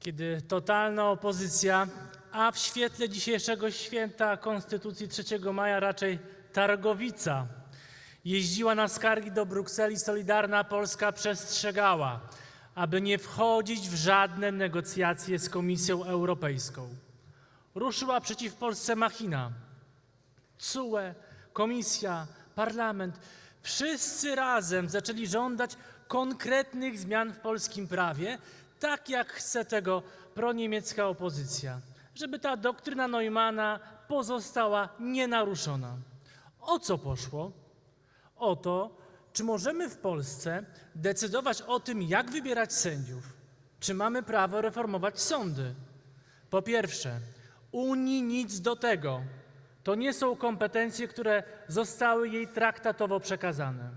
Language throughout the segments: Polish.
kiedy totalna opozycja, a w świetle dzisiejszego święta Konstytucji 3 maja raczej targowica, jeździła na skargi do Brukseli, Solidarna Polska przestrzegała, aby nie wchodzić w żadne negocjacje z Komisją Europejską. Ruszyła przeciw Polsce machina. TSUE, Komisja, Parlament, wszyscy razem zaczęli żądać konkretnych zmian w polskim prawie, tak jak chce tego proniemiecka opozycja, żeby ta doktryna Neumanna pozostała nienaruszona. O co poszło? O to, czy możemy w Polsce decydować o tym, jak wybierać sędziów, czy mamy prawo reformować sądy. Po pierwsze, Unii nic do tego. To nie są kompetencje, które zostały jej traktatowo przekazane.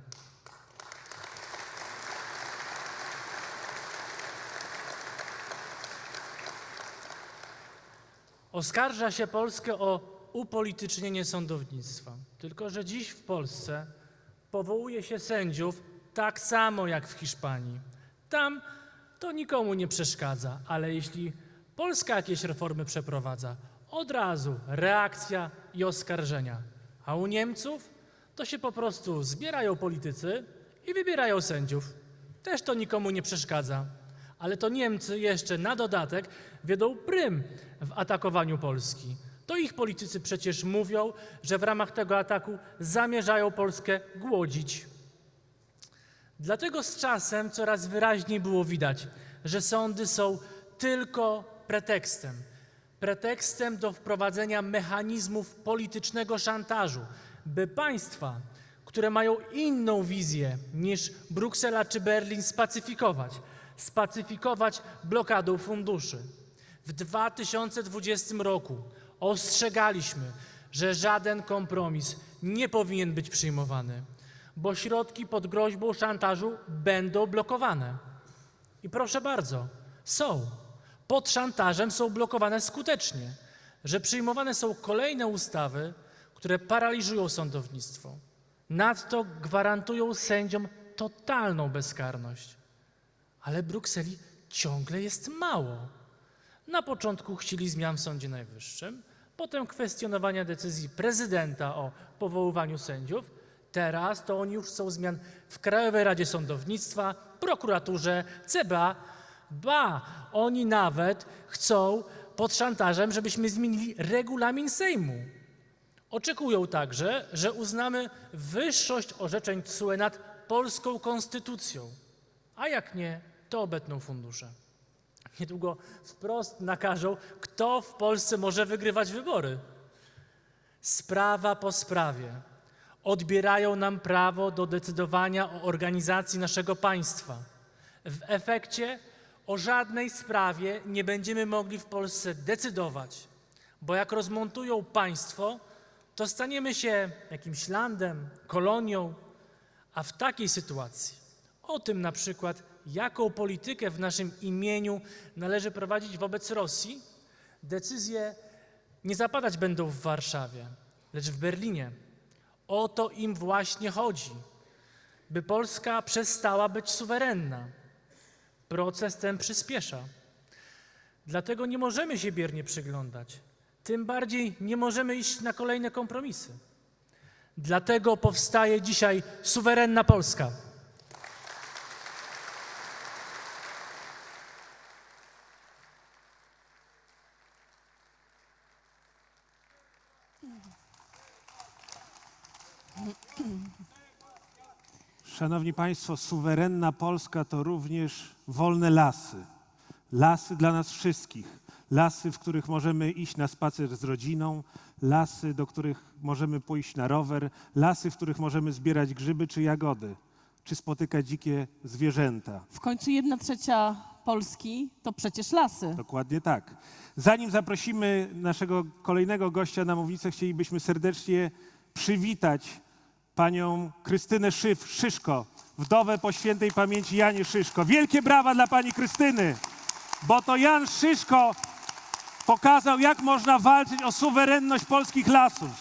Oskarża się Polskę o upolitycznienie sądownictwa. Tylko że dziś w Polsce powołuje się sędziów tak samo jak w Hiszpanii. Tam to nikomu nie przeszkadza, ale jeśli Polska jakieś reformy przeprowadza, od razu reakcja i oskarżenia. A u Niemców to się po prostu zbierają politycy i wybierają sędziów. Też to nikomu nie przeszkadza. Ale to Niemcy jeszcze na dodatek wiodą prym w atakowaniu Polski. To ich politycy przecież mówią, że w ramach tego ataku zamierzają Polskę głodzić. Dlatego z czasem coraz wyraźniej było widać, że sądy są tylko pretekstem. Pretekstem do wprowadzenia mechanizmów politycznego szantażu, by państwa, które mają inną wizję niż Bruksela czy Berlin, spacyfikować blokadą funduszy. W 2020 roku ostrzegaliśmy, że żaden kompromis nie powinien być przyjmowany, bo środki pod groźbą szantażu będą blokowane. I proszę bardzo, są. Pod szantażem są blokowane skutecznie, że przyjmowane są kolejne ustawy, które paraliżują sądownictwo. Nadto gwarantują sędziom totalną bezkarność. Ale Brukseli ciągle jest mało. Na początku chcieli zmian w Sądzie Najwyższym, potem kwestionowania decyzji prezydenta o powoływaniu sędziów. Teraz to oni już chcą zmian w Krajowej Radzie Sądownictwa, prokuraturze, CBA. Ba, oni nawet chcą pod szantażem, żebyśmy zmienili regulamin Sejmu. Oczekują także, że uznamy wyższość orzeczeń TSUE nad polską konstytucją. A jak nie, to obetną fundusze. Niedługo wprost nakażą, kto w Polsce może wygrywać wybory. Sprawa po sprawie odbierają nam prawo do decydowania o organizacji naszego państwa. W efekcie o żadnej sprawie nie będziemy mogli w Polsce decydować, bo jak rozmontują państwo, to staniemy się jakimś landem, kolonią, a w takiej sytuacji o tym na przykład, jaką politykę w naszym imieniu należy prowadzić wobec Rosji, decyzje nie zapadać będą w Warszawie, lecz w Berlinie. O to im właśnie chodzi, by Polska przestała być suwerenna. Proces ten przyspiesza. Dlatego nie możemy się biernie przyglądać. Tym bardziej nie możemy iść na kolejne kompromisy. Dlatego powstaje dzisiaj suwerenna Polska. Szanowni Państwo, suwerenna Polska to również wolne lasy. Lasy dla nas wszystkich. Lasy, w których możemy iść na spacer z rodziną, lasy, do których możemy pójść na rower, lasy, w których możemy zbierać grzyby czy jagody, czy spotykać dzikie zwierzęta. W końcu 1/3 Polski to przecież lasy. Dokładnie tak. Zanim zaprosimy naszego kolejnego gościa na mównicę, chcielibyśmy serdecznie przywitać panią Krystynę Szyszko, wdowę po świętej pamięci Janie Szyszko. Wielkie brawa dla pani Krystyny, bo to Jan Szyszko pokazał, jak można walczyć o suwerenność polskich lasów.